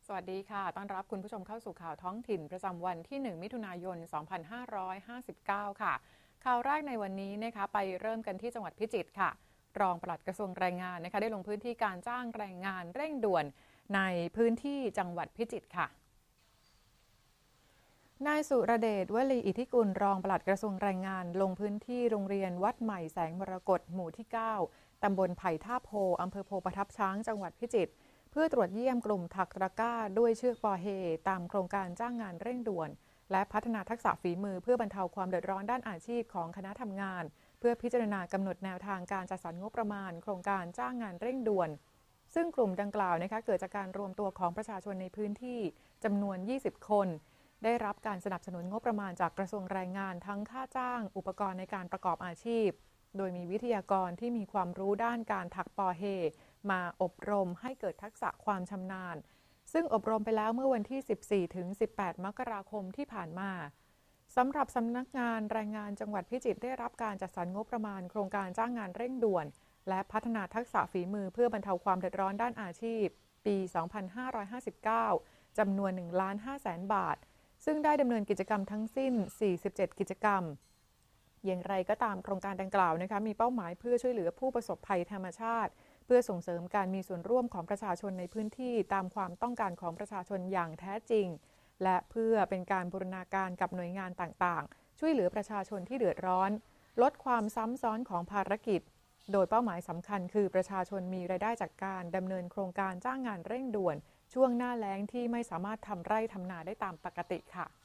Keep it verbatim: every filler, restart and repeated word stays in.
สวัสดีค่ะต้อนรับคุณผู้ชมเข้าสู่ข่าวท้องถิ่นประจำวันที่ หนึ่ง มิถุนายน สองพันห้าร้อยห้าสิบเก้า ค่ะข่าวแรกในวันนี้นะคะไปเริ่มกันที่จังหวัดพิจิตรค่ะรองปลัดกระทรวงแรงงานนะคะได้ลงพื้นที่การจ้างแรงงานเร่งด่วนในพื้นที่จังหวัดพิจิตรค่ะนายสุรเดช วลีอิทธิกุลรองปลัดกระทรวงแรงงานลงพื้นที่โรงเรียนวัดใหม่แสงมรกตหมู่ที่ เก้า ตำบลไผ่ท่าโพอำเภอโพประทับช้างจังหวัดพิจิตรเพื่อตรวจเยี่ยมกลุ่มถักตะกร้าด้วยเชือกปอเฮตามโครงการจ้างงานเร่งด่วนและพัฒนาทักษะฝีมือเพื่อบรรเทาความเดือดร้อนด้านอาชีพของคณะทำงานเพื่อพิจารณากำหนดแนวทางการจัดสรรงบประมาณโครงการจ้างงานเร่งด่วนซึ่งกลุ่มดังกล่าวนะคะเกิดจากการรวมตัวของประชาชนในพื้นที่จำนวนยี่สิบคนได้รับการสนับสนุนงบประมาณจากกระทรวงแรงงานทั้งค่าจ้างอุปกรณ์ในการประกอบอาชีพโดยมีวิทยากรที่มีความรู้ด้านการถักปอเฮมาอบรมให้เกิดทักษะความชำนาญซึ่งอบรมไปแล้วเมื่อวันที่ สิบสี่ถึงสิบแปด มกราคมที่ผ่านมาสำหรับสำนักงานแรงงานจังหวัดพิจิตรได้รับการจัดสรรงบประมาณโครงการจ้างงานเร่งด่วนและพัฒนาทักษะฝีมือเพื่อบรรเทาความเดือดร้อนด้านอาชีพปี สองพันห้าร้อยห้าสิบเก้า จำนวน หนึ่งล้านห้าแสน บาทซึ่งได้ดำเนินกิจกรรมทั้งสิ้น สี่สิบเจ็ด กิจกรรมอย่างไรก็ตามโครงการดังกล่าวนะคะมีเป้าหมายเพื่อช่วยเหลือผู้ประสบภัยธรรมชาติเพื่อส่งเสริมการมีส่วนร่วมของประชาชนในพื้นที่ตามความต้องการของประชาชนอย่างแท้จริงและเพื่อเป็นการบูรณาการกับหน่วยงานต่างๆช่วยเหลือประชาชนที่เดือดร้อนลดความซ้ำซ้อนของภารกิจโดยเป้าหมายสำคัญคือประชาชนมีรายได้จากการดำเนินโครงการจ้างงานเร่งด่วนช่วงหน้าแล้งที่ไม่สามารถทำไร่ทำนาได้ตามปกติค่ะ